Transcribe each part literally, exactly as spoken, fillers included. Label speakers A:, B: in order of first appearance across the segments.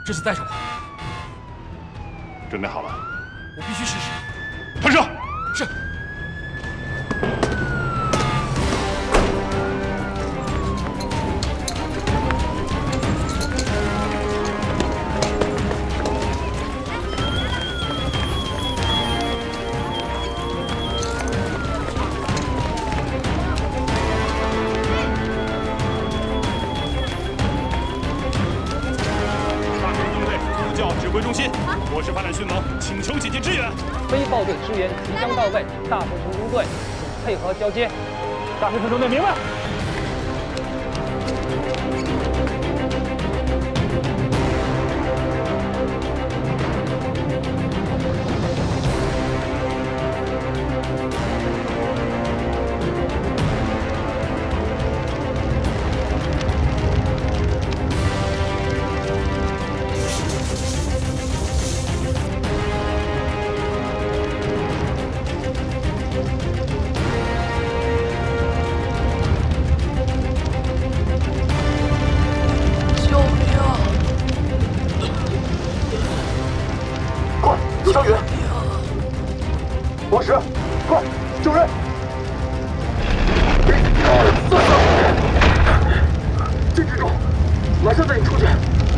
A: 这次带上吧。
B: 准备好了，
A: 我必须试试。
B: 发射！
A: 是。
B: 指挥中心，我是发展迅猛，请求紧急支援。
C: 飞豹队支援即将到位，大飞城中队请配合交接。大飞城中队明白。
D: 王石，快救人！一、二、三、四，坚持住，马上带你出去。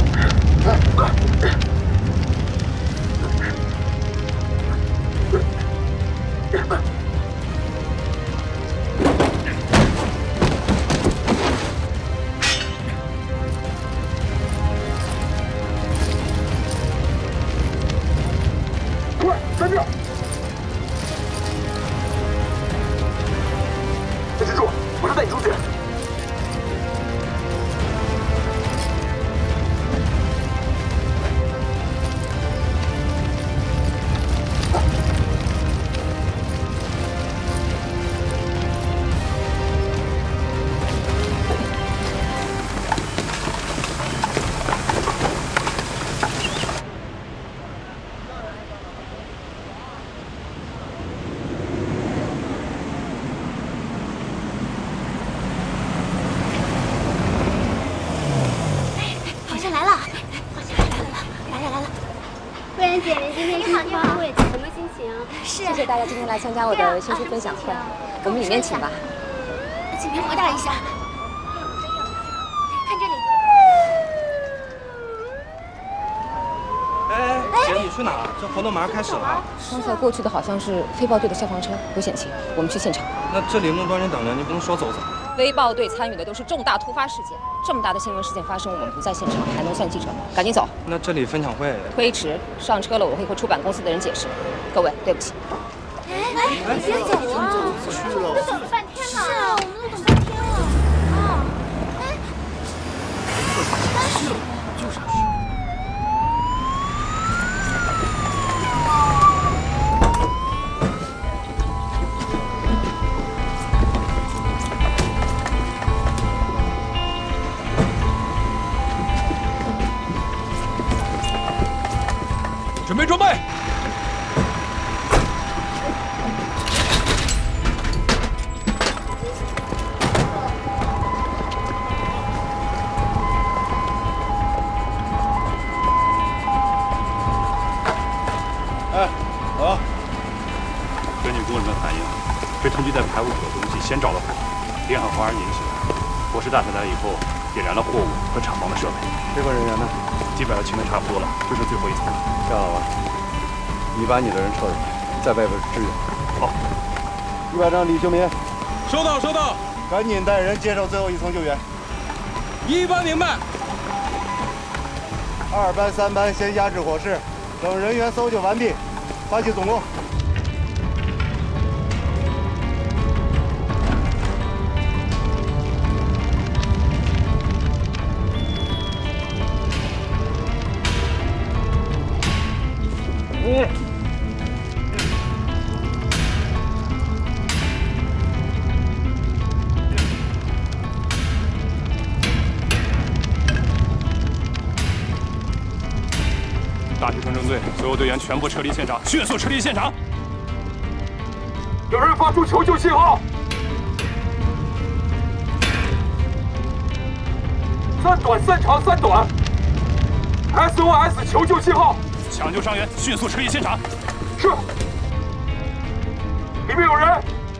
D: 快，三秒！ 坚持住，马上带你出去。
E: 姐，您今天新春晚会什么心情？是，
F: 谢谢大家今天来参加我的新书分享会，我们里面请吧。
E: 请您回答一下，看这里。
G: 哎，姐，你去哪儿？这活动马上开始了。
F: 刚才过去的好像是飞豹队的消防车，危险情，我们去现场。
G: 那这里那么多人等着，你不能说走走。
F: 飞豹队参与的都是重大突发事件，这么大的新闻事件发生，我们不在现场还能算记者吗？赶紧走。
G: 那这里分享会
F: 推迟，上车了我会和出版公司的人解释。各位，对不起。
E: 哎哎，别走啊！
D: 去了，
E: 都等了半天了。是啊，我们都等半天了。啊，哎，
A: 去了，就是。 准备装备。
B: 哎，好。根据工人们反映，被囤积在排污口的东西先着了火，电和花儿引起的。火势大起来以后，点燃了货物和厂房的设备。
D: 这块人员呢？
B: 基本上清的差不多了，就剩最后一层了。
D: 这样好吧，你把你的人撤出去，在外边支援。
B: 好。
D: 一百张李秀民，
G: 收到收到，
D: 赶紧带人接受最后一层救援。
G: 一班明白。
D: 二班、三班先压制火势，等人员搜救完毕，发起总攻。
C: 嗯。
B: 大学城政队所有队员全部撤离现场，迅速撤离现场。
D: 有人发出求救信号。三短三长三短。
H: S O S 求救信号。
B: 抢救伤员，迅速撤离现场。
H: 是。里面有人。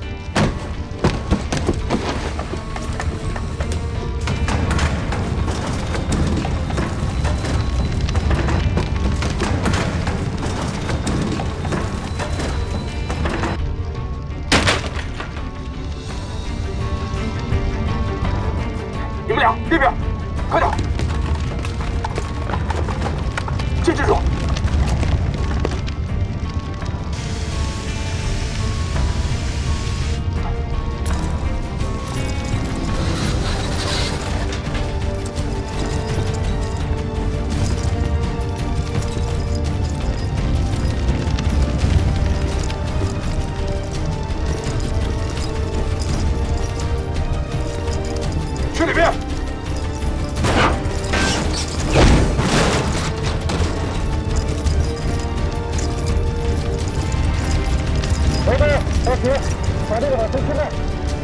H: 你们俩那边，快点！进厕所。去里面。
C: 回队，开始，把这个往前推开。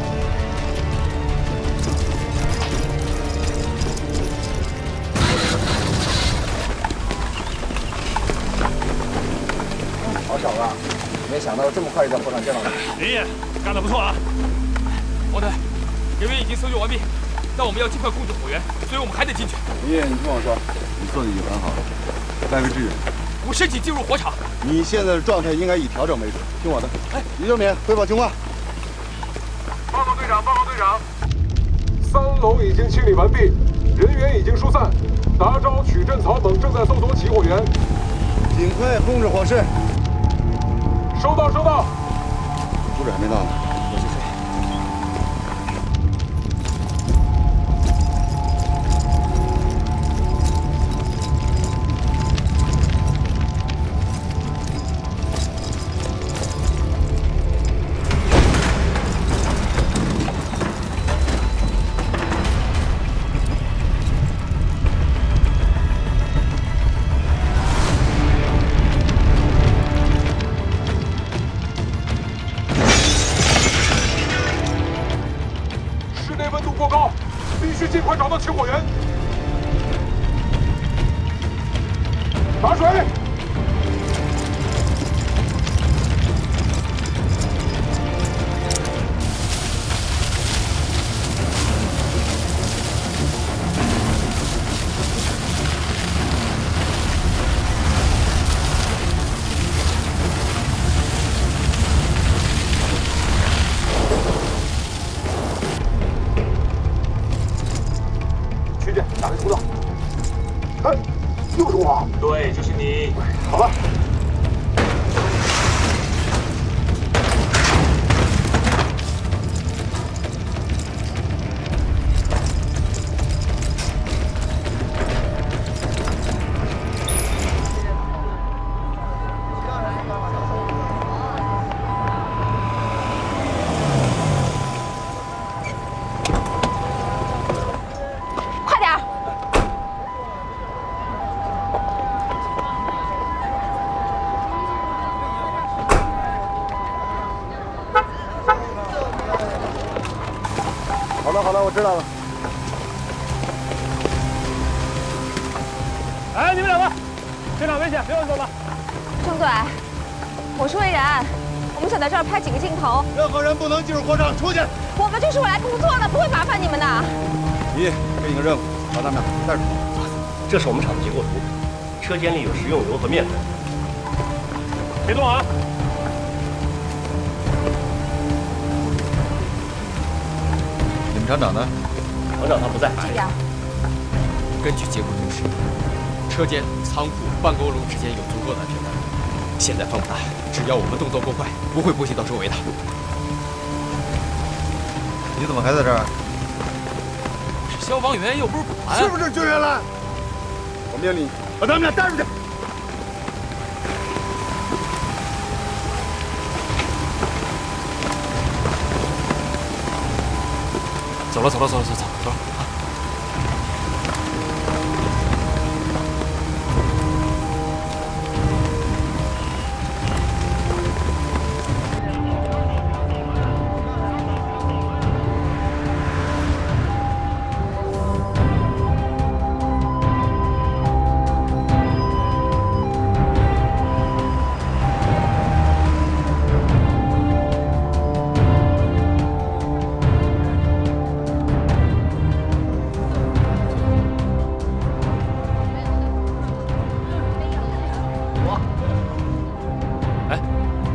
I: 好小子，没想到这么快就在火场见到你。
B: 林毅，干得不错啊！
A: 王队，人员已经搜救完毕，但我们要尽快控制火源，所以我们还得进去。
D: 林毅，你听我说，你做的已经很好了，外围支援。
A: 我申请进入火场。
D: 你现在的状态应该以调整为主，听我的。哎，李正敏，汇报情况。
H: 报告队长，报告队长，三楼已经清理完毕，人员已经疏散。达昭、曲镇、曹猛正在搜索起火源，
D: 尽快控制火势。
H: 收到，收到。
D: 组长还没到呢。
H: 尽快找到起火源，打水。打开通道。哎，又是我。
B: 对，就是你。
H: 好吧。
D: 好了好了，我知道了。
C: 哎，你们两个，现场危险，别乱走了。
F: 郑队，我是魏然，我们想在这儿拍几个镜头。
D: 任何人不能进入火场，出去。
F: 我们就是来工作的，不会麻烦你们的。
D: 你给你个任务，把他们俩带出去。
J: 这是我们厂的结构图，车间里有食用油和面粉。
B: 别动啊！
A: 厂长呢？
J: 厂长他不在。
F: 这边。
A: 根据结构图示，车间、仓库、办公楼之间有足够的安全带。现在风不大，只要我们动作够快，不会波及到周围的。
D: 你怎么还在这儿？
A: 是消防员，又不是保安。
D: 是不是救援来？我命令你把他们俩带出去。
A: 走了走了走了走走走了啊！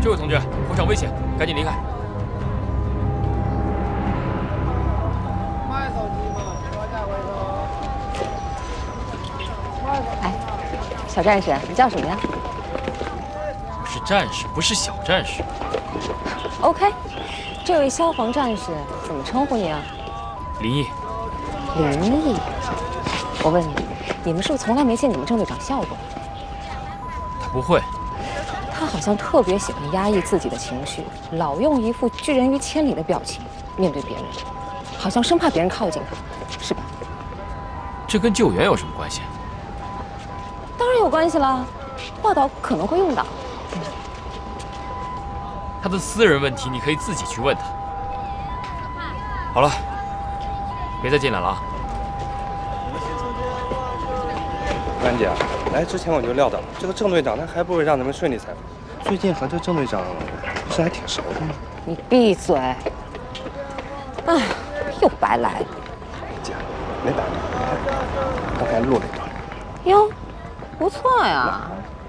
A: 这位同志，火场危险，赶紧离开。
F: 哎，小战士，你叫什么呀？
A: 我是战士，不是小战士。
F: OK， 这位消防战士怎么称呼你啊？
A: 林毅。
F: 林毅，我问你，你们是不是从来没见你们郑队长笑过？
A: 他不会。
F: 他好像特别喜欢压抑自己的情绪，老用一副拒人于千里的表情面对别人，好像生怕别人靠近他，是吧？
A: 这跟救援有什么关系？
F: 当然有关系啦，报道可能会用到。
A: 他的私人问题你可以自己去问他。好了，别再进来了啊！
G: 安姐，来之前我就料到了，这个郑队长他还不会让咱们顺利采访。最近和这郑队长不是还挺熟的吗？
F: 你闭嘴！哎，又白来了。
G: 姐，没白来，刚才录了一段。
F: 哟，不错呀。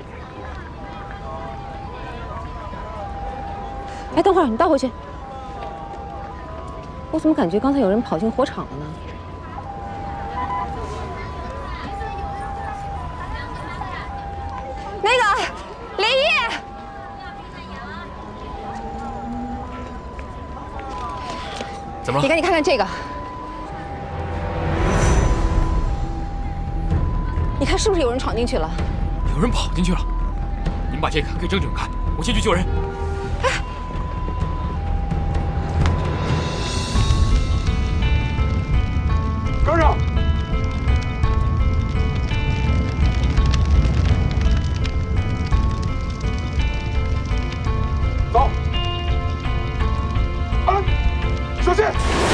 F: 哎，等会儿你倒回去。我怎么感觉刚才有人跑进火场了呢？那个林毅，
A: 怎么了？
F: 你赶紧看看这个，你看是不是有人闯进去了？
A: 有人跑进去了。你们把这个给郑队长看，我先去救人。
H: 跟上！走！安！小心！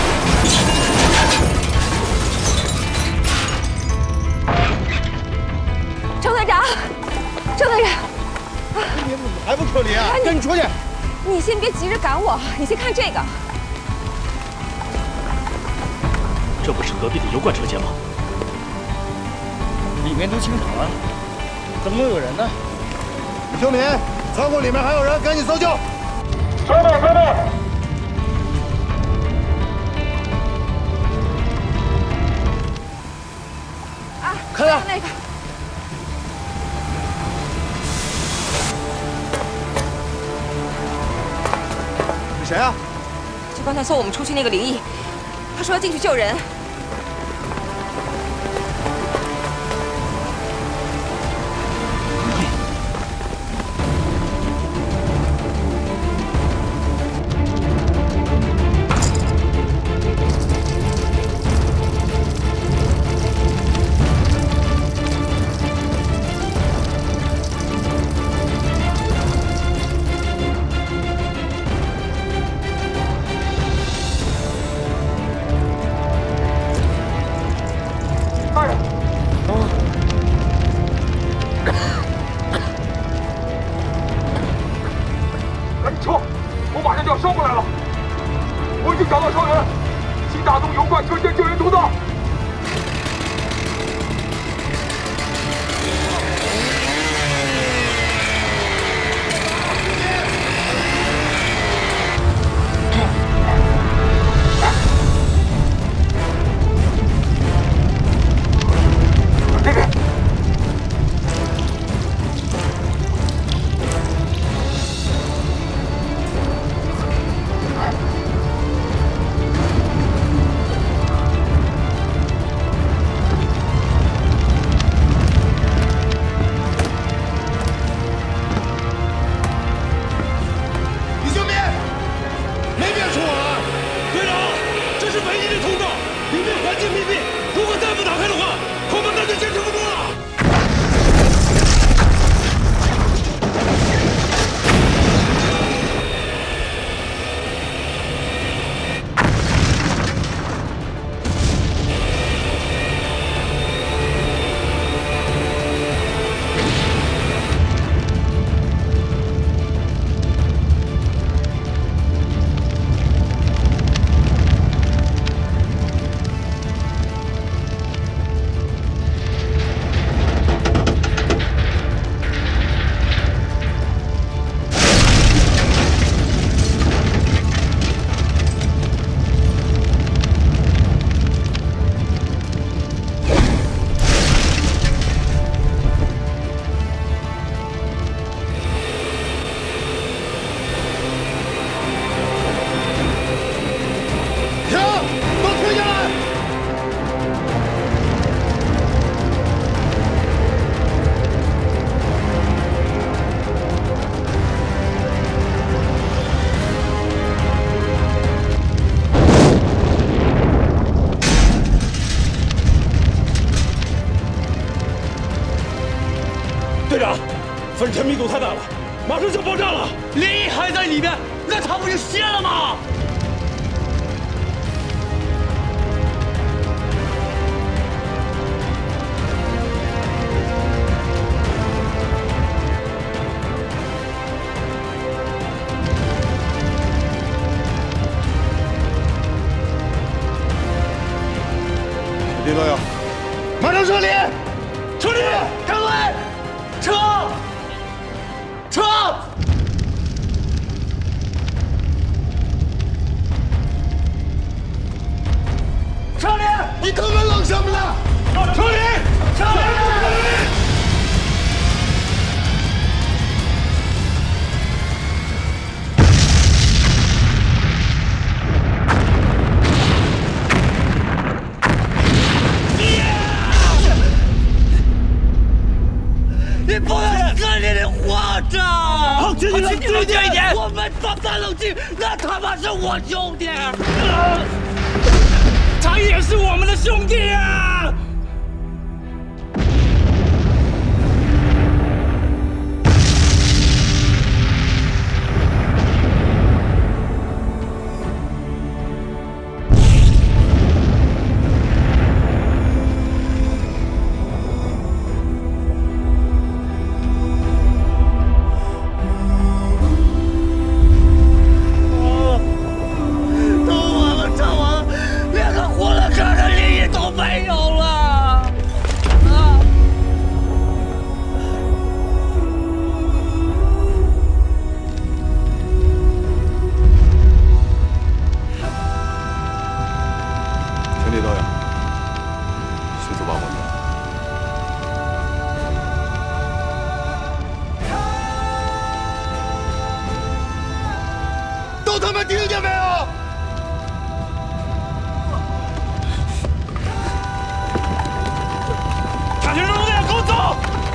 F: 郑队长，郑队长，
D: 你怎么还不撤离啊？赶紧出去！
F: 你先别急着赶我，你先看这个。
J: 这不是隔壁的油罐车间吗？
D: 里面都清场了，怎么能有人呢？兄弟，仓库里面还有人，赶紧搜救！
H: 收到，收到。
F: 啊，
D: 看到
F: 那个。
D: 是谁啊？
F: 就刚才送我们出去那个林毅，他说要进去救人。
K: 大了，马上就爆炸了！
L: 涟漪还在里面，那它不就泄了吗？
D: 别动摇，马上撤离！
L: 撤离！开会！撤！撤！撤离！
D: 你他妈愣什么呢？
L: 撤离！撤离！你不能在这里活着！好，请你冷静一点。我们他妈冷静，那他妈是我兄弟，他也是我们的兄弟啊！没有了啊！
H: 全体都有，迅速保护你。
D: 都他妈听见没有？
L: 小心肉链，给我走！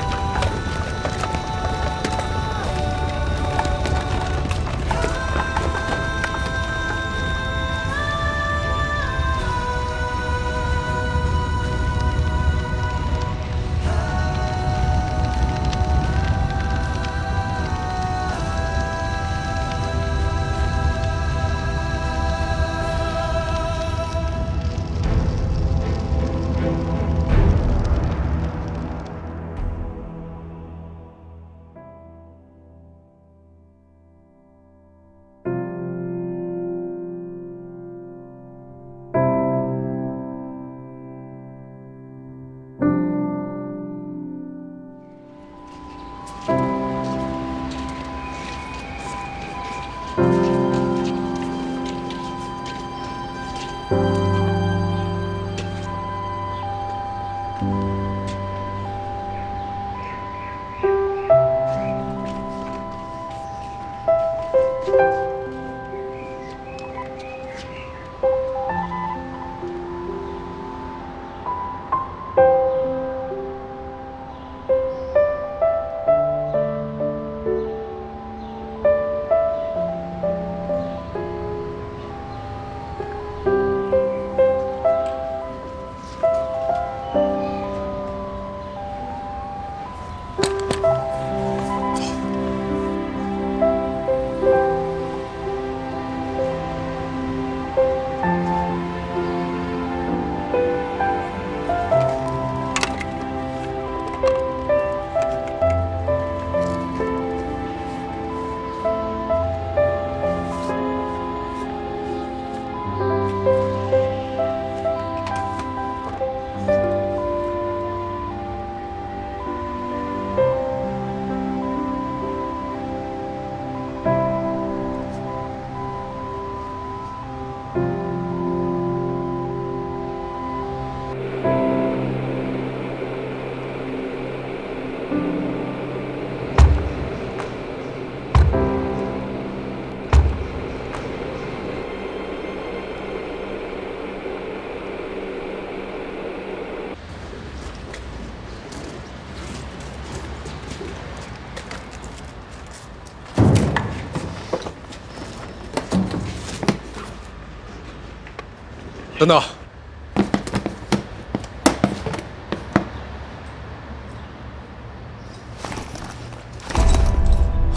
H: 等等，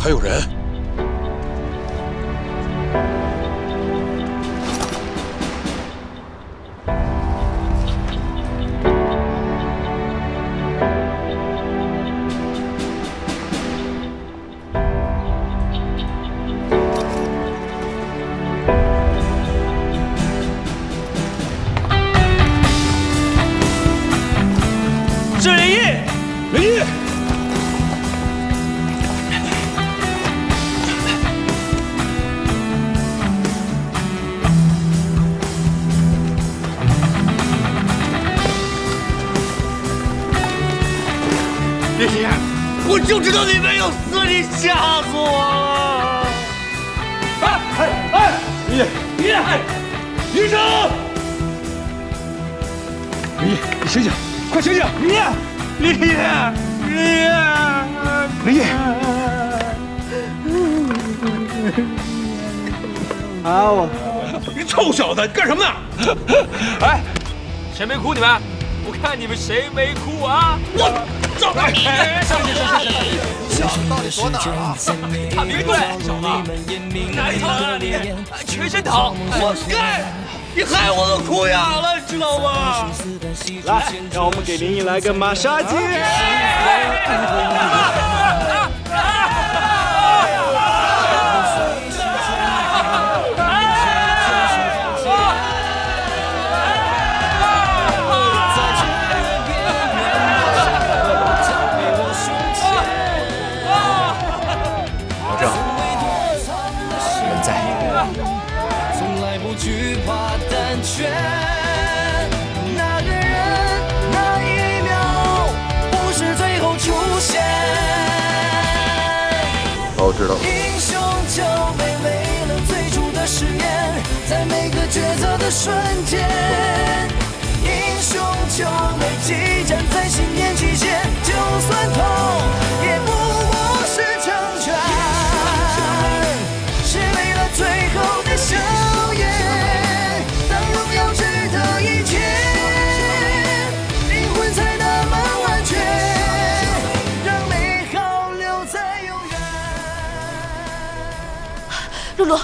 K: 还有人。
L: 是林毅，林毅。 林毅，我就知道你没有死，你吓死我了！哎哎哎！林毅，林毅，医生！
K: 林毅，你醒醒，快醒醒！
L: 林毅，林毅，林毅，
K: 林毅！
L: 啊我！
K: 你臭小子，你干什么呢？
A: 哎，谁没哭？你们？我看你们谁没哭啊！我。 上来！上去！上去！上去！
D: 到底躲哪儿啊？
A: 看明白，小子，哪里疼啊你？全身疼！
L: 活该！你害我都哭哑了，知道吗？
M: 来，让我们给林毅来个马杀鸡！
L: 那个人，那一秒，不是最后出现。
D: 哦，知道了。
L: 英雄救美，为了最初的誓言，在每个抉择的瞬间。英雄救美，激战在信念极限，就算痛，也不过是成全，是为了最后的笑颜。
N: 露露，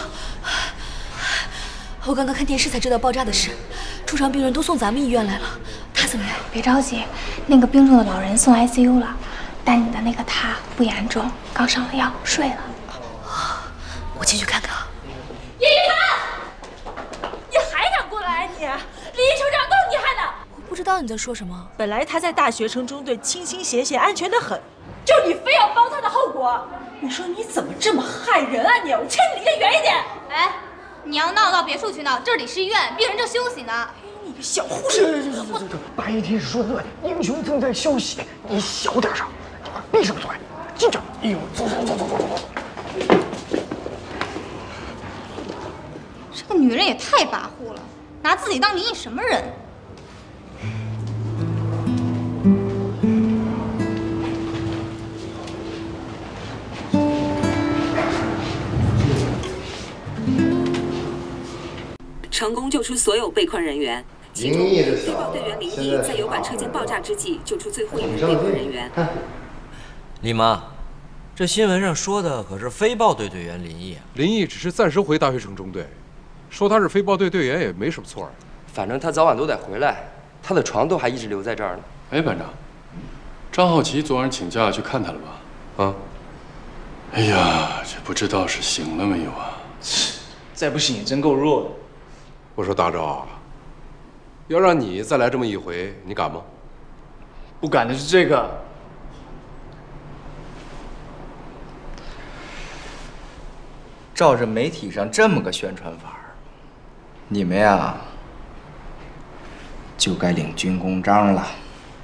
N: 我刚刚看电视才知道爆炸的事，重伤病人都送咱们医院来了。他怎么样？
O: 别着急，那个病重的老人送 I C U 了，但你的那个他不严重，刚上了药，睡了。
N: 我进去看看啊。
P: 叶一凡，你还敢过来？你，李医生长都是你害的！
N: 我不知道你在说什么。
P: 本来他在大学城中队清新斜线，安全的很，就是你非要帮他的后果。 你说你怎么这么害人啊你！我劝你离他远一点。
Q: 哎，你要闹到别处去闹，这里是医院，病人正休息呢。
P: 哎，你个小护士！这这这这，
C: 八一天使说的对，英雄正在休息，你小点声，闭上嘴，进去。哎呦，走走走走走走。
Q: 这个女人也太跋扈了，拿自己当林毅什么人？
R: 成功救出所有被困人员，其中飞豹队员林毅在油管车间爆炸之际救出最后一名被困人员。
S: 李妈，这新闻上说的可是飞豹队队员林毅啊。
H: 林毅只是暂时回大学城中队，说他是飞豹队队员也没什么错啊。
G: 反正他早晚都得回来，他的床都还一直留在这儿呢。
T: 哎，班长，张浩奇昨晚请假去看他了吧？
G: 啊。
T: 哎呀，这不知道是醒了没有啊？
M: 再不醒真够弱的。
H: 我说大钊啊，要让你再来这么一回，你敢吗？
M: 不敢的是这个。
I: 照着媒体上这么个宣传法，你们呀就该领军功章了。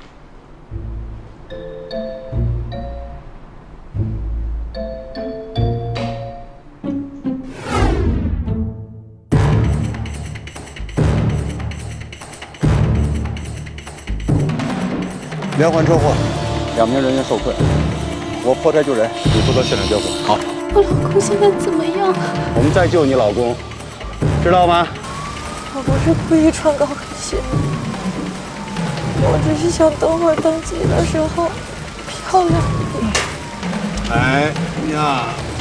D: 连环车祸，两名人员受困，我破拆救人，你负责现场交火。好。
O: 我老公现在怎么样？
D: 我们再救你老公，知道吗？
O: 我不是故意穿高跟鞋，我只是想等会儿登机的时候漂亮一点。
D: 哎呀，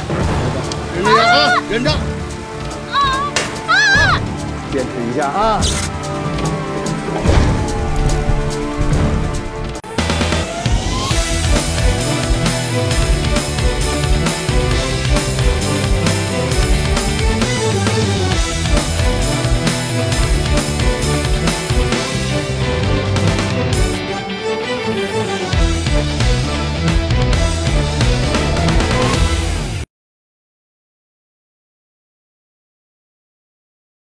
D: 忍着点啊，忍着。
C: 坚持一下啊！